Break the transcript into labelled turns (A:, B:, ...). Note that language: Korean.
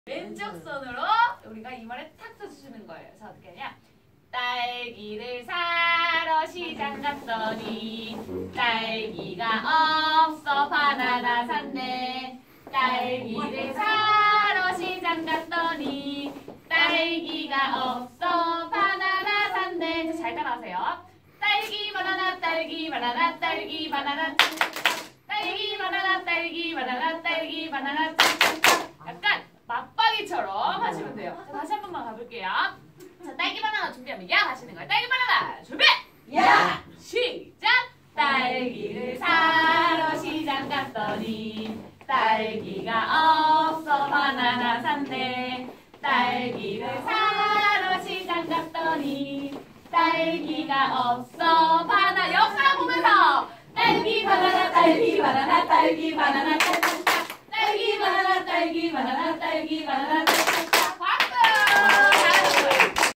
A: 왼쪽 손으로 우리가 이마를 탁 쳐주시는 거예요. 그래서 어떻게 하냐? 딸기를 사러 시장 갔더니 딸기가 없어 바나나 샀네. 딸기를 사러 시장 갔더니 딸기가 없어 바나나 샀네. 잘 따라하세요. 딸기 바나나 딸기 바나나 딸기 바나나 딸기 바나나 딸기 바나나 딸기 바나나 약간 맞박이처럼 하시면 돼요. 자, 다시 한 번만 가볼게요. 자, 딸기 바나나 준비하면 야 하시는 거예요. 딸기 바나나 준비! 야! 시작! 딸기를 사러 시장 갔더니 딸기가 없어 바나나 샀네. 딸기를 사러 시장 갔더니 딸기가 없어 바나나 역사 보면서 딸기 바나나 딸기 바나나 딸기 바나나 딸기 바나나 딸기 바나나 딸기 바나나